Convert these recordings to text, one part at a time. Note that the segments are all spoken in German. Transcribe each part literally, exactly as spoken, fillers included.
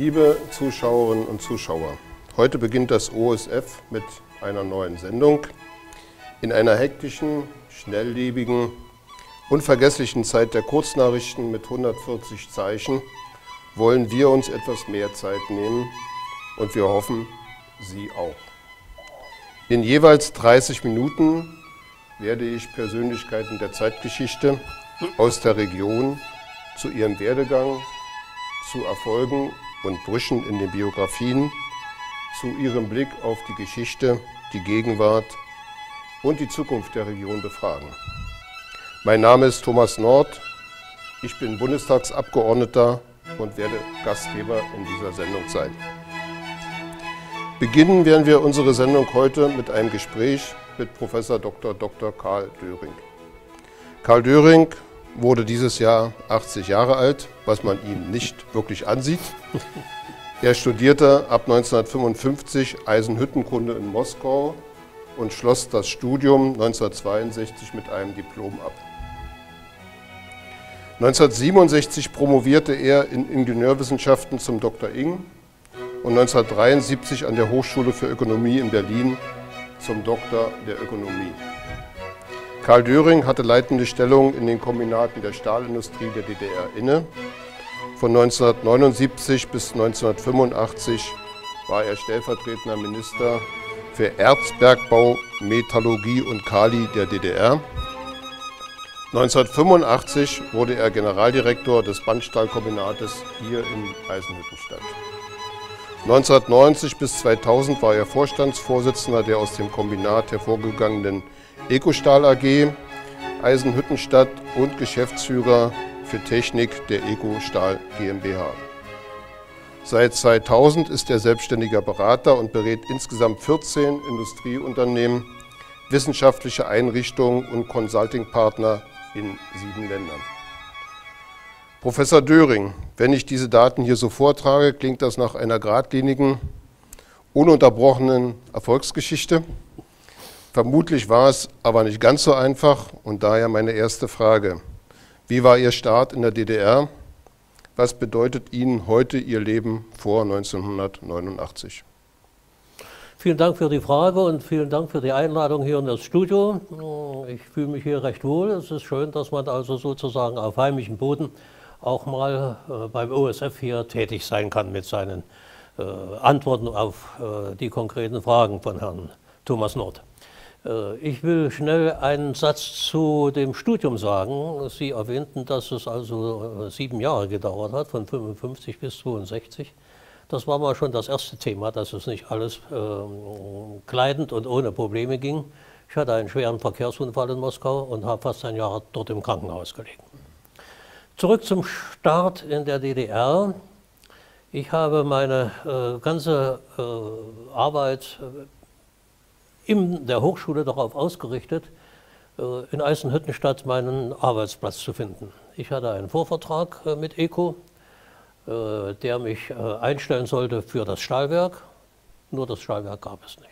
Liebe Zuschauerinnen und Zuschauer, heute beginnt das O S F mit einer neuen Sendung. In einer hektischen, schnelllebigen, unvergesslichen Zeit der Kurznachrichten mit hundertvierzig Zeichen wollen wir uns etwas mehr Zeit nehmen und wir hoffen, Sie auch. In jeweils dreißig Minuten werde ich Persönlichkeiten der Zeitgeschichte aus der Region zu ihrem Werdegang, zu Erfolgen und Brüchen in den Biografien, zu ihrem Blick auf die Geschichte, die Gegenwart und die Zukunft der Region befragen. Mein Name ist Thomas Nord, ich bin Bundestagsabgeordneter und werde Gastgeber in dieser Sendung sein. Beginnen werden wir unsere Sendung heute mit einem Gespräch mit Professor Doktor Doktor Karl Döring. Karl Döring wurde dieses Jahr achtzig Jahre alt, was man ihm nicht wirklich ansieht. Er studierte ab neunzehnhundertfünfundfünfzig Eisenhüttenkunde in Moskau und schloss das Studium neunzehnhundertzweiundsechzig mit einem Diplom ab. neunzehnhundertsiebenundsechzig promovierte er in Ingenieurwissenschaften zum Doktor Ing und neunzehnhundertdreiundsiebzig an der Hochschule für Ökonomie in Berlin zum Doktor der Ökonomie. Karl Döring hatte leitende Stellungen in den Kombinaten der Stahlindustrie der D D R inne. Von neunzehnhundertneunundsiebzig bis neunzehnhundertfünfundachtzig war er stellvertretender Minister für Erzbergbau, Metallurgie und Kali der D D R. neunzehnhundertfünfundachtzig wurde er Generaldirektor des Bandstahlkombinates hier in Eisenhüttenstadt. neunzehnhundertneunzig bis zweitausend war er Vorstandsvorsitzender der aus dem Kombinat hervorgegangenen Ecostahl A G Eisenhüttenstadt und Geschäftsführer für Technik der Ecostahl GmbH. Seit zweitausend ist er selbstständiger Berater und berät insgesamt vierzehn Industrieunternehmen, wissenschaftliche Einrichtungen und Consultingpartner in sieben Ländern. Professor Döring, wenn ich diese Daten hier so vortrage, klingt das nach einer geradlinigen, ununterbrochenen Erfolgsgeschichte. Vermutlich war es aber nicht ganz so einfach und daher meine erste Frage. Wie war Ihr Start in der D D R? Was bedeutet Ihnen heute Ihr Leben vor neunzehnhundertneunundachtzig? Vielen Dank für die Frage und vielen Dank für die Einladung hier in das Studio. Ich fühle mich hier recht wohl. Es ist schön, dass man also sozusagen auf heimischem Boden auch mal äh, beim O S F hier tätig sein kann mit seinen äh, Antworten auf äh, die konkreten Fragen von Herrn Thomas Nord. Äh, ich will schnell einen Satz zu dem Studium sagen. Sie erwähnten, dass es also äh, sieben Jahre gedauert hat, von fünfundfünfzig bis zweiundsechzig. Das war mal schon das erste Thema, dass es nicht alles äh, gleitend und ohne Probleme ging. Ich hatte einen schweren Verkehrsunfall in Moskau und habe fast ein Jahr dort im Krankenhaus gelegen. Zurück zum Start in der D D R. Ich habe meine äh, ganze äh, Arbeit äh, in der Hochschule darauf ausgerichtet, äh, in Eisenhüttenstadt meinen Arbeitsplatz zu finden. Ich hatte einen Vorvertrag äh, mit ECO, äh, der mich äh, einstellen sollte für das Stahlwerk. Nur das Stahlwerk gab es nicht.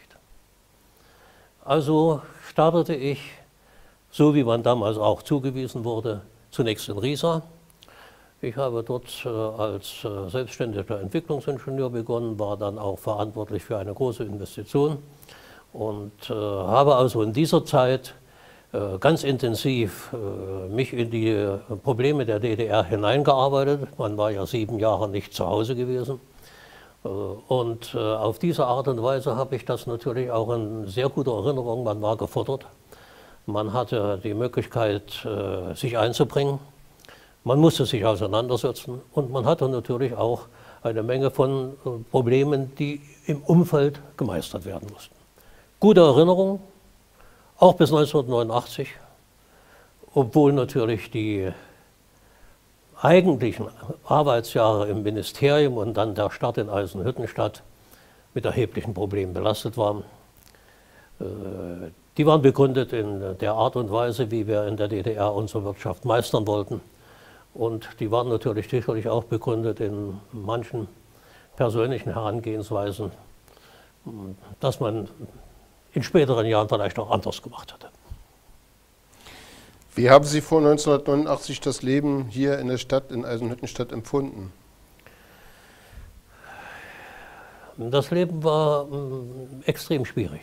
Also startete ich, so wie man damals auch zugewiesen wurde, zunächst in Riesa. Ich habe dort äh, als äh, selbstständiger Entwicklungsingenieur begonnen, war dann auch verantwortlich für eine große Investition und äh, habe also in dieser Zeit äh, ganz intensiv äh, mich in die äh, Probleme der D D R hineingearbeitet. Man war ja sieben Jahre nicht zu Hause gewesen. Äh, und äh, auf diese Art und Weise habe ich das natürlich auch in sehr guter Erinnerung. Man war gefordert. Man hatte die Möglichkeit, äh, sich einzubringen. Man musste sich auseinandersetzen und man hatte natürlich auch eine Menge von äh, Problemen, die im Umfeld gemeistert werden mussten. Gute Erinnerung, auch bis neunzehnhundertneunundachtzig, obwohl natürlich die eigentlichen Arbeitsjahre im Ministerium und dann der Start in Eisenhüttenstadt mit erheblichen Problemen belastet waren. Äh, Die waren begründet in der Art und Weise, wie wir in der D D R unsere Wirtschaft meistern wollten. Und die waren natürlich sicherlich auch begründet in manchen persönlichen Herangehensweisen, dass man in späteren Jahren vielleicht auch anders gemacht hatte. Wie haben Sie vor neunzehnhundertneunundachtzig das Leben hier in der Stadt, in Eisenhüttenstadt, empfunden? Das Leben war mh, extrem schwierig.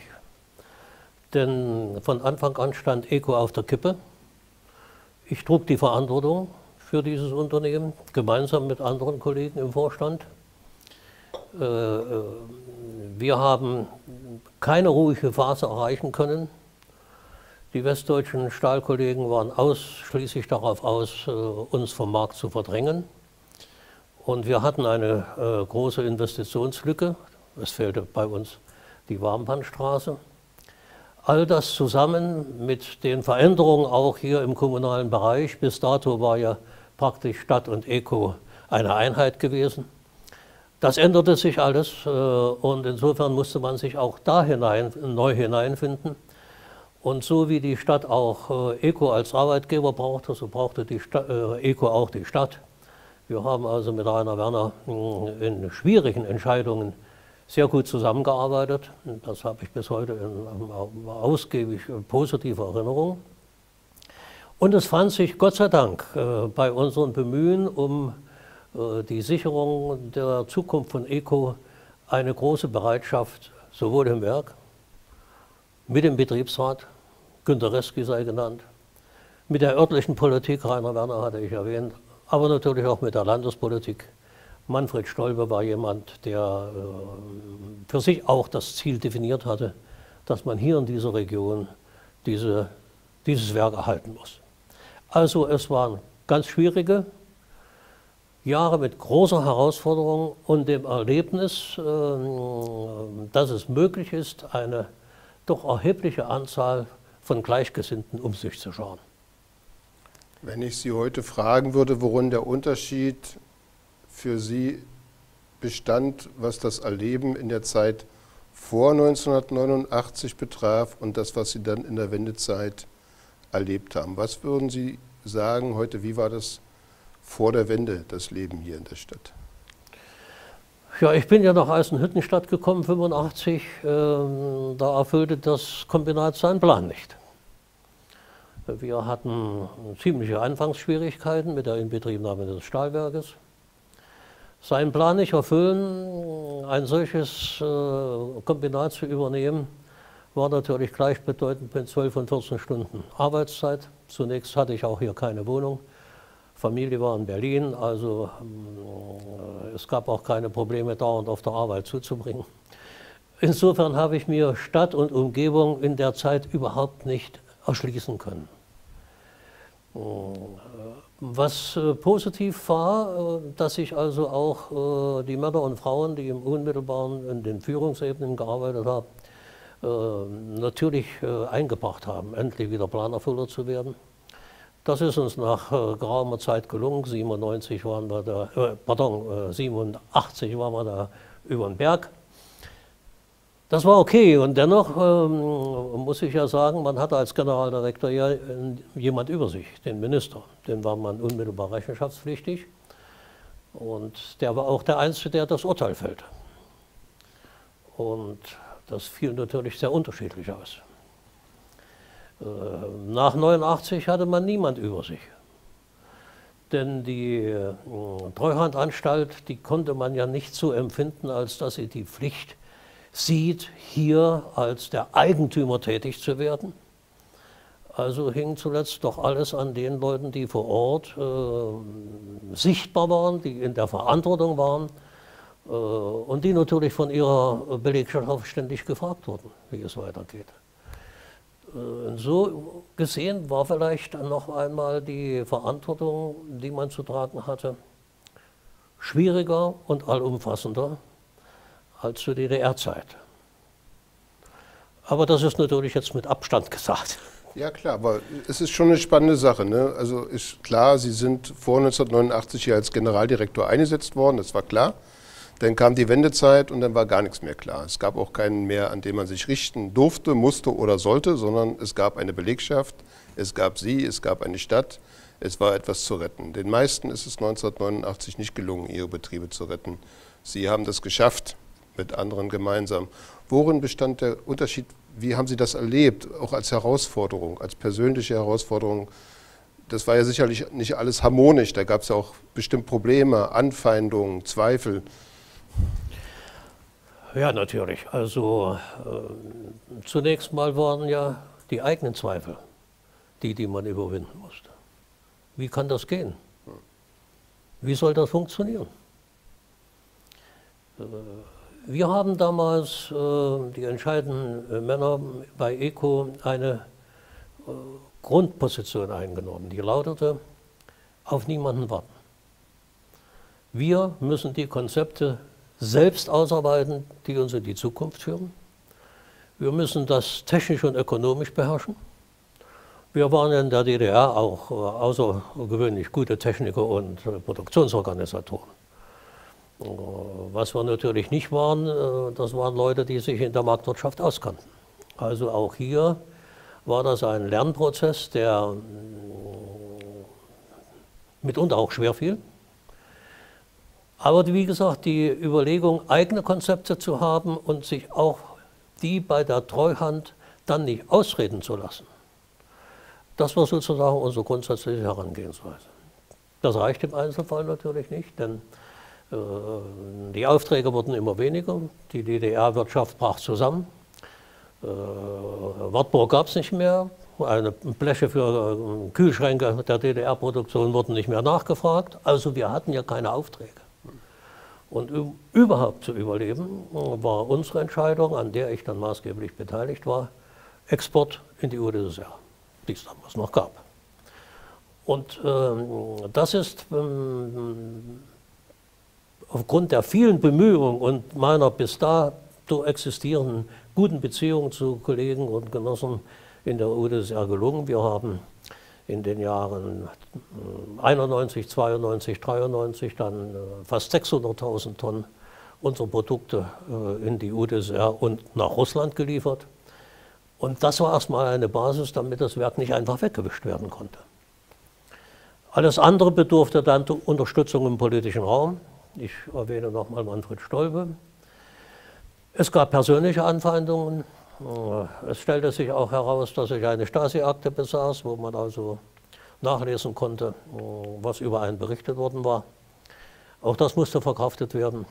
Denn von Anfang an stand ECO auf der Kippe. Ich trug die Verantwortung für dieses Unternehmen, gemeinsam mit anderen Kollegen im Vorstand. Äh, wir haben keine ruhige Phase erreichen können. Die westdeutschen Stahlkollegen waren ausschließlich darauf aus, uns vom Markt zu verdrängen. Und wir hatten eine äh, große Investitionslücke. Es fehlte bei uns die Warmbandstraße. All das zusammen mit den Veränderungen auch hier im kommunalen Bereich. Bis dato war ja praktisch Stadt und ECO eine Einheit gewesen. Das änderte sich alles äh, und insofern musste man sich auch da hinein, neu hineinfinden. Und so wie die Stadt auch äh, ECO als Arbeitgeber brauchte, so brauchte die Sta äh, ECO auch die Stadt. Wir haben also mit Rainer Werner mh, in schwierigen Entscheidungen sehr gut zusammengearbeitet. Das habe ich bis heute in ausgiebig positive Erinnerung. Und es fand sich Gott sei Dank äh, bei unseren Bemühen um äh, die Sicherung der Zukunft von ECO eine große Bereitschaft, sowohl im Werk, mit dem Betriebsrat, Günter Reski sei genannt, mit der örtlichen Politik, Rainer Werner hatte ich erwähnt, aber natürlich auch mit der Landespolitik. Manfred Stolbe war jemand, der äh, für sich auch das Ziel definiert hatte, dass man hier in dieser Region diese, dieses Werk erhalten muss. Also es waren ganz schwierige Jahre mit großer Herausforderung und dem Erlebnis, äh, dass es möglich ist, eine doch erhebliche Anzahl von Gleichgesinnten um sich zu schauen. Wenn ich Sie heute fragen würde, worin der Unterschied für Sie bestand, was das Erleben in der Zeit vor neunzehnhundertneunundachtzig betraf und das, was Sie dann in der Wendezeit erlebt haben. Was würden Sie sagen heute, wie war das vor der Wende, das Leben hier in der Stadt? Ja, ich bin ja nach Eisenhüttenstadt gekommen, fünfundachtzig. Ähm, da erfüllte das Kombinat seinen Plan nicht. Wir hatten ziemliche Anfangsschwierigkeiten mit der Inbetriebnahme des Stahlwerkes. Seinen Plan nicht erfüllen, ein solches äh, Kombinat zu übernehmen, war natürlich gleichbedeutend mit zwölf und vierzehn Stunden Arbeitszeit. Zunächst hatte ich auch hier keine Wohnung. Familie war in Berlin, also äh, es gab auch keine Probleme, dauernd auf der Arbeit zuzubringen. Insofern habe ich mir Stadt und Umgebung in der Zeit überhaupt nicht erschließen können. Was äh, positiv war, äh, dass sich also auch äh, die Männer und Frauen, die im unmittelbaren in den Führungsebenen gearbeitet haben, äh, natürlich äh, eingebracht haben, endlich wieder Planerfüller zu werden. Das ist uns nach äh, geraumer Zeit gelungen. siebenundneunzig waren wir da, äh, pardon, äh, siebenundachtzig waren wir da über den Berg. Das war okay und dennoch ähm, muss ich ja sagen, man hatte als Generaldirektor ja jemand über sich, den Minister. Dem war man unmittelbar rechenschaftspflichtig und der war auch der Einzige, der das Urteil fällte. Und das fiel natürlich sehr unterschiedlich aus. Äh, nach neunundachtzig hatte man niemand über sich. Denn die äh, Treuhandanstalt, die konnte man ja nicht so empfinden, als dass sie die Pflicht sieht, hier als der Eigentümer tätig zu werden. Also hing zuletzt doch alles an den Leuten, die vor Ort äh, sichtbar waren, die in der Verantwortung waren äh, und die natürlich von ihrer Belegschaft ständig gefragt wurden, wie es weitergeht. Äh, so gesehen war vielleicht dann noch einmal die Verantwortung, die man zu tragen hatte, schwieriger und allumfassender als zur D D R-Zeit. Aber das ist natürlich jetzt mit Abstand gesagt. Ja klar, aber es ist schon eine spannende Sache, ne? Also ist klar, Sie sind vor neunzehnhundertneunundachtzig hier als Generaldirektor eingesetzt worden, das war klar. Dann kam die Wendezeit und dann war gar nichts mehr klar. Es gab auch keinen mehr, an den man sich richten durfte, musste oder sollte, sondern es gab eine Belegschaft, es gab Sie, es gab eine Stadt, es war etwas zu retten. Den meisten ist es neunzehnhundertneunundachtzig nicht gelungen, ihre Betriebe zu retten. Sie haben das geschafft, mit anderen gemeinsam. Worin bestand der Unterschied? Wie haben Sie das erlebt, auch als Herausforderung, als persönliche Herausforderung? Das war ja sicherlich nicht alles harmonisch, da gab es ja auch bestimmt Probleme, Anfeindungen, Zweifel. Ja, natürlich. Also äh, zunächst mal waren ja die eigenen Zweifel die, die man überwinden musste. Wie kann das gehen? Wie soll das funktionieren? Äh, wir haben damals, äh, die entscheidenden äh, Männer bei ECO, eine äh, Grundposition eingenommen, die lautete, auf niemanden warten. Wir müssen die Konzepte selbst ausarbeiten, die uns in die Zukunft führen. Wir müssen das technisch und ökonomisch beherrschen. Wir waren in der D D R auch äh, außergewöhnlich gute Techniker und äh, Produktionsorganisatoren. Äh, was wir natürlich nicht waren, äh, das waren Leute, die sich in der Marktwirtschaft auskannten. Also auch hier war das ein Lernprozess, der äh, mitunter auch schwer fiel. Aber wie gesagt, die Überlegung, eigene Konzepte zu haben und sich auch die bei der Treuhand dann nicht ausreden zu lassen, das war sozusagen unsere grundsätzliche Herangehensweise. Das reicht im Einzelfall natürlich nicht, denn äh, die Aufträge wurden immer weniger, die D D R-Wirtschaft brach zusammen, äh, Wartburg gab es nicht mehr, eine Bleche für äh, Kühlschränke der D D R-Produktion wurden nicht mehr nachgefragt, also wir hatten ja keine Aufträge. Und um überhaupt zu überleben, war unsere Entscheidung, an der ich dann maßgeblich beteiligt war, Export in die U d S S R, die es damals noch gab. Und ähm, das ist ähm, aufgrund der vielen Bemühungen und meiner bis dato existierenden guten Beziehungen zu Kollegen und Genossen in der U d S S R gelungen. Wir haben in den Jahren einundneunzig, zweiundneunzig, dreiundneunzig dann fast sechshunderttausend Tonnen unserer Produkte in die U d S S R und nach Russland geliefert. Und das war erstmal eine Basis, damit das Werk nicht einfach weggewischt werden konnte. Alles andere bedurfte dann Unterstützung im politischen Raum. Ich erwähne nochmal Manfred Stolpe. Es gab persönliche Anfeindungen. Es stellte sich auch heraus, dass ich eine Stasi-Akte besaß, wo man also nachlesen konnte, was über einen berichtet worden war. Auch das musste verkraftet werden.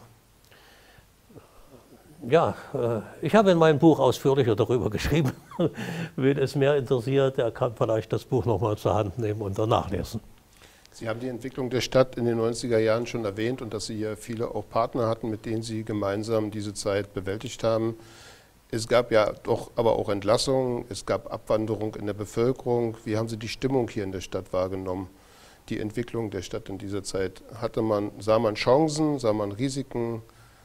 Ja, ich habe in meinem Buch ausführlicher darüber geschrieben. Wen es mehr interessiert, der kann vielleicht das Buch nochmal zur Hand nehmen und dann nachlesen. Sie haben die Entwicklung der Stadt in den neunziger Jahren schon erwähnt und dass Sie hier viele auch Partner hatten, mit denen Sie gemeinsam diese Zeit bewältigt haben. Es gab ja doch aber auch Entlassungen, es gab Abwanderung in der Bevölkerung. Wie haben Sie die Stimmung hier in der Stadt wahrgenommen, die Entwicklung der Stadt in dieser Zeit? Hatte man, sah man Chancen, sah man Risiken?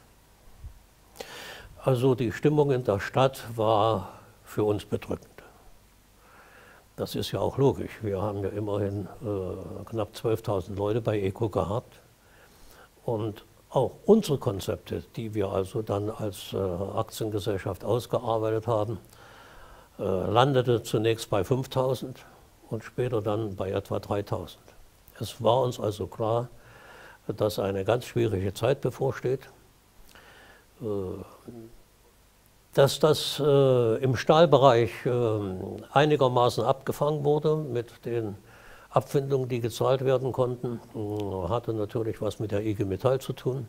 Also die Stimmung in der Stadt war für uns bedrückend. Das ist ja auch logisch. Wir haben ja immerhin äh, knapp zwölftausend Leute bei ECO gehabt. Und auch unsere Konzepte, die wir also dann als äh, Aktiengesellschaft ausgearbeitet haben, äh, landete zunächst bei fünftausend und später dann bei etwa dreitausend. Es war uns also klar, dass eine ganz schwierige Zeit bevorsteht. Äh, dass das äh, im Stahlbereich äh, einigermaßen abgefangen wurde mit den Abfindungen, die gezahlt werden konnten, hatte natürlich was mit der I G Metall zu tun.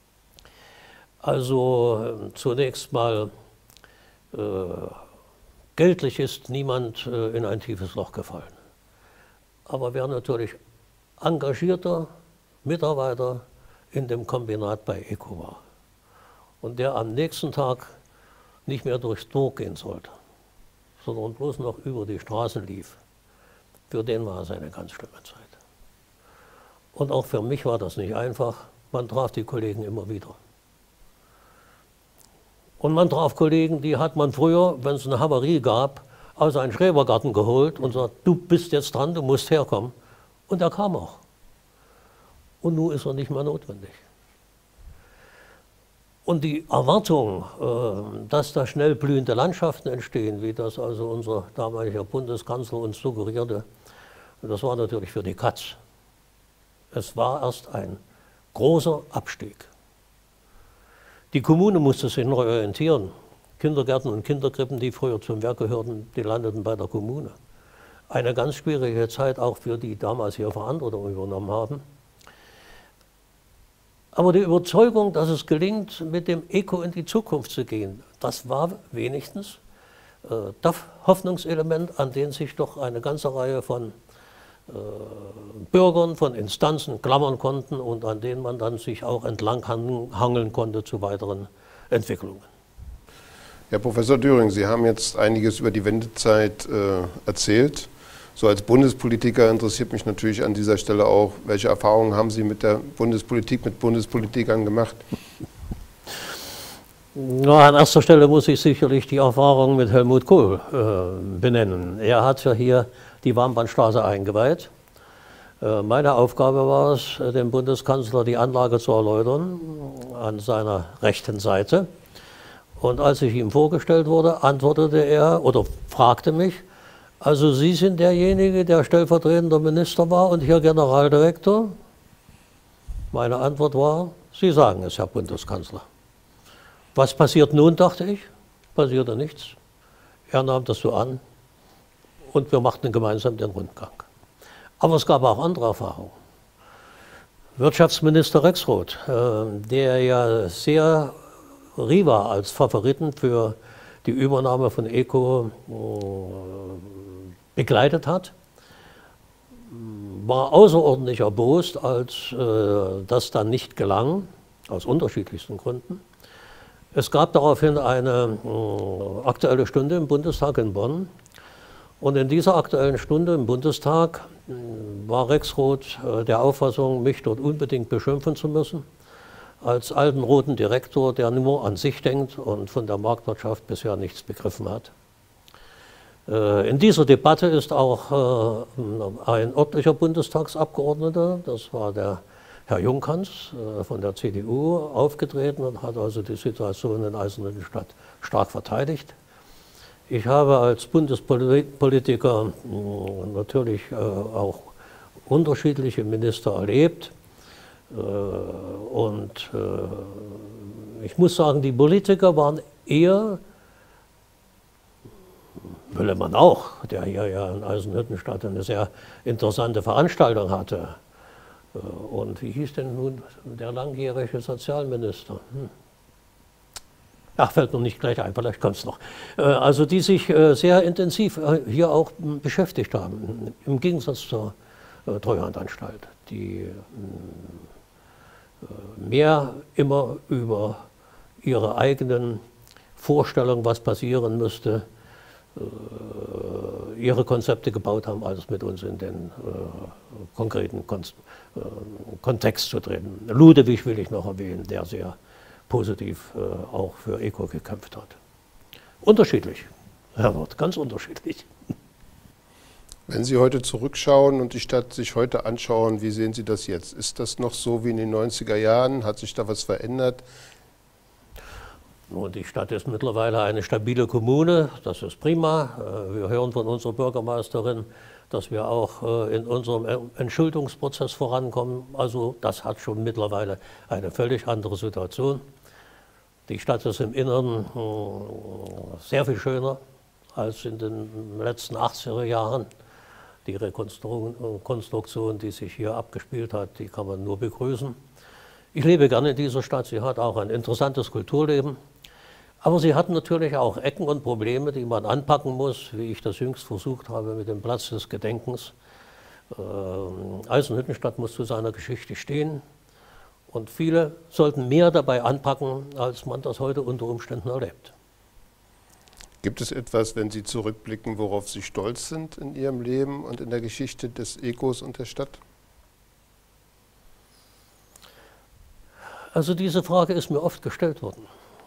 Also zunächst mal, äh, geldlich ist niemand äh, in ein tiefes Loch gefallen. Aber wer natürlich engagierter Mitarbeiter in dem Kombinat bei ECO war und der am nächsten Tag nicht mehr durchs Tor gehen sollte, sondern bloß noch über die Straßen lief, für den war es eine ganz schlimme Zeit. Und auch für mich war das nicht einfach. Man traf die Kollegen immer wieder. Und man traf Kollegen, die hat man früher, wenn es eine Havarie gab, aus einem Schrebergarten geholt und sagt, du bist jetzt dran, du musst herkommen. Und er kam auch. Und nun ist er nicht mehr notwendig. Und die Erwartung, dass da schnell blühende Landschaften entstehen, wie das also unser damaliger Bundeskanzler uns suggerierte, das war natürlich für die Katz. Es war erst ein großer Abstieg. Die Kommune musste sich neu orientieren. Kindergärten und Kinderkrippen, die früher zum Werk gehörten, die landeten bei der Kommune. Eine ganz schwierige Zeit auch für die damals hier Verantwortung übernommen haben. Aber die Überzeugung, dass es gelingt, mit dem ECO in die Zukunft zu gehen, das war wenigstens äh, das Hoffnungselement, an dem sich doch eine ganze Reihe von äh, Bürgern, von Instanzen klammern konnten und an denen man dann sich auch entlang hangeln konnte zu weiteren Entwicklungen. Herr Professor Döring, Sie haben jetzt einiges über die Wendezeit äh, erzählt. So als Bundespolitiker interessiert mich natürlich an dieser Stelle auch, welche Erfahrungen haben Sie mit der Bundespolitik, mit Bundespolitikern gemacht? Na, an erster Stelle muss ich sicherlich die Erfahrung mit Helmut Kohl äh, benennen. Er hat ja hier die Warmbandstraße eingeweiht. Äh, meine Aufgabe war es, dem Bundeskanzler die Anlage zu erläutern an seiner rechten Seite. Und als ich ihm vorgestellt wurde, antwortete er oder fragte mich, also Sie sind derjenige, der stellvertretender Minister war und hier Generaldirektor? Meine Antwort war, Sie sagen es, Herr Bundeskanzler. Was passiert nun, dachte ich? Passierte nichts. Er nahm das so an und wir machten gemeinsam den Rundgang. Aber es gab auch andere Erfahrungen. Wirtschaftsminister Rexroth, der ja sehr Riva als Favoriten für die Übernahme von ECO begleitet hat, war außerordentlich erbost, als äh, das dann nicht gelang, aus unterschiedlichsten Gründen. Es gab daraufhin eine äh, aktuelle Stunde im Bundestag in Bonn und in dieser aktuellen Stunde im Bundestag äh, war Rexroth äh, der Auffassung, mich dort unbedingt beschimpfen zu müssen, als alten roten Direktor, der nur an sich denkt und von der Marktwirtschaft bisher nichts begriffen hat. In dieser Debatte ist auch ein örtlicher Bundestagsabgeordneter, das war der Herr Junghans von der C D U, aufgetreten und hat also die Situation in Eisenhüttenstadt stark verteidigt. Ich habe als Bundespolitiker natürlich auch unterschiedliche Minister erlebt. Und ich muss sagen, die Politiker waren eher, Müllemann auch, der hier ja in Eisenhüttenstadt eine sehr interessante Veranstaltung hatte. Und wie hieß denn nun der langjährige Sozialminister? Hm. Ach, fällt mir nicht gleich ein, vielleicht kommt es noch. Also die sich sehr intensiv hier auch beschäftigt haben, im Gegensatz zur Treuhandanstalt, die mehr immer über ihre eigenen Vorstellungen, was passieren müsste, ihre Konzepte gebaut haben, als mit uns in den äh, konkreten Kon äh, Kontext zu treten. Ludewig will ich noch erwähnen, der sehr positiv äh, auch für ECO gekämpft hat. Unterschiedlich, Herbert, ganz unterschiedlich. Wenn Sie heute zurückschauen und die Stadt sich heute anschauen, wie sehen Sie das jetzt? Ist das noch so wie in den neunziger Jahren? Hat sich da was verändert? Und die Stadt ist mittlerweile eine stabile Kommune, das ist prima. Wir hören von unserer Bürgermeisterin, dass wir auch in unserem Entschuldungsprozess vorankommen. Also das hat schon mittlerweile eine völlig andere Situation. Die Stadt ist im Inneren sehr viel schöner als in den letzten achtziger Jahren. Die Rekonstruktion, die sich hier abgespielt hat, die kann man nur begrüßen. Ich lebe gerne in dieser Stadt, sie hat auch ein interessantes Kulturleben. Aber sie hat natürlich auch Ecken und Probleme, die man anpacken muss, wie ich das jüngst versucht habe mit dem Platz des Gedenkens. Äh, Eisenhüttenstadt muss zu seiner Geschichte stehen und viele sollten mehr dabei anpacken, als man das heute unter Umständen erlebt. Gibt es etwas, wenn Sie zurückblicken, worauf Sie stolz sind in Ihrem Leben und in der Geschichte des ECOs und der Stadt? Also diese Frage ist mir oft gestellt worden,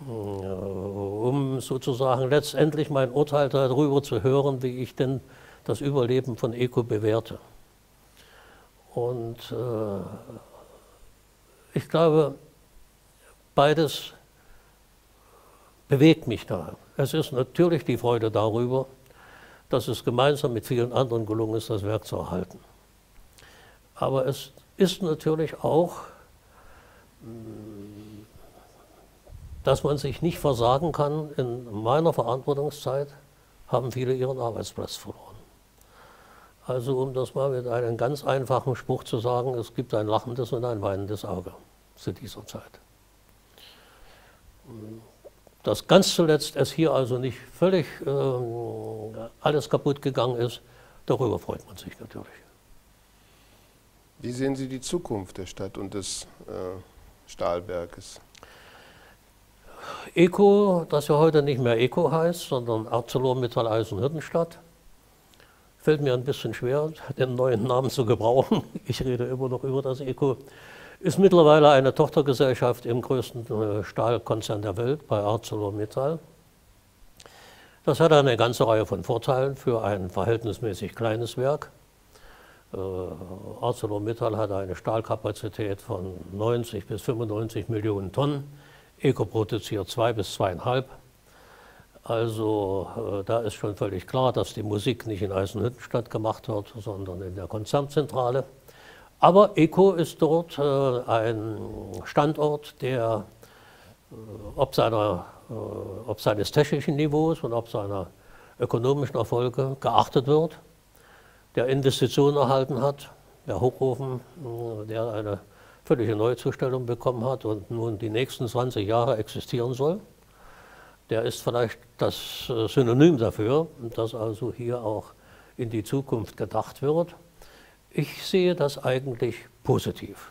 um sozusagen letztendlich mein Urteil darüber zu hören, wie ich denn das Überleben von ECO bewerte. Und äh, ich glaube, beides bewegt mich da. Es ist natürlich die Freude darüber, dass es gemeinsam mit vielen anderen gelungen ist, das Werk zu erhalten. Aber es ist natürlich auch, dass man sich nicht versagen kann. In meiner Verantwortungszeit haben viele ihren Arbeitsplatz verloren. Also um das mal mit einem ganz einfachen Spruch zu sagen, es gibt ein lachendes und ein weinendes Auge. zu dieser Zeit. Dass ganz zuletzt es hier also nicht völlig äh, alles kaputt gegangen ist, darüber freut man sich natürlich. Wie sehen Sie die Zukunft der Stadt und des äh, Stahlwerkes? ECO, das ja heute nicht mehr ECO heißt, sondern ArcelorMittal Eisenhüttenstadt, fällt mir ein bisschen schwer, den neuen Namen zu gebrauchen. Ich rede immer noch über das ECO. Ist mittlerweile eine Tochtergesellschaft im größten Stahlkonzern der Welt, bei ArcelorMittal. Das hat eine ganze Reihe von Vorteilen für ein verhältnismäßig kleines Werk. Äh, ArcelorMittal hat eine Stahlkapazität von neunzig bis fünfundneunzig Millionen Tonnen. ECO produziert zwei bis zweieinhalb. Also äh, da ist schon völlig klar, dass die Musik nicht in Eisenhüttenstadt gemacht wird, sondern in der Konzernzentrale. Aber ECO ist dort äh, ein Standort, der äh, ob, seiner, äh, ob seines technischen Niveaus und ob seiner ökonomischen Erfolge geachtet wird, der Investitionen erhalten hat, der Hochofen, äh, der eine völlige Neuzustellung bekommen hat und nun die nächsten zwanzig Jahre existieren soll. Der ist vielleicht das äh, Synonym dafür, dass also hier auch in die Zukunft gedacht wird. Ich sehe das eigentlich positiv.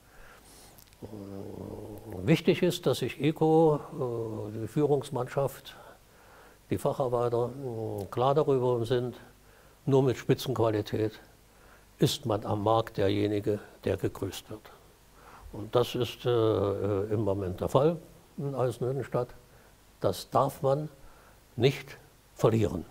Wichtig ist, dass sich ECO, die Führungsmannschaft, die Facharbeiter klar darüber sind, nur mit Spitzenqualität ist man am Markt derjenige, der gegrüßt wird. Und das ist äh, im Moment der Fall in Eisenhüttenstadt. Das darf man nicht verlieren.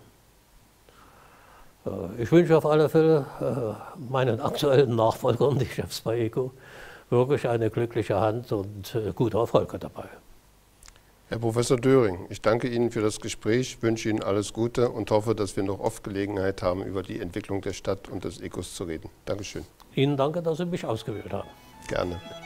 Ich wünsche auf alle Fälle äh, meinen aktuellen Nachfolgern, die Chefs bei ECO, wirklich eine glückliche Hand und äh, gute Erfolge dabei. Herr Professor Döring, ich danke Ihnen für das Gespräch, wünsche Ihnen alles Gute und hoffe, dass wir noch oft Gelegenheit haben, über die Entwicklung der Stadt und des ECOs zu reden. Dankeschön. Ihnen danke, dass Sie mich ausgewählt haben. Gerne.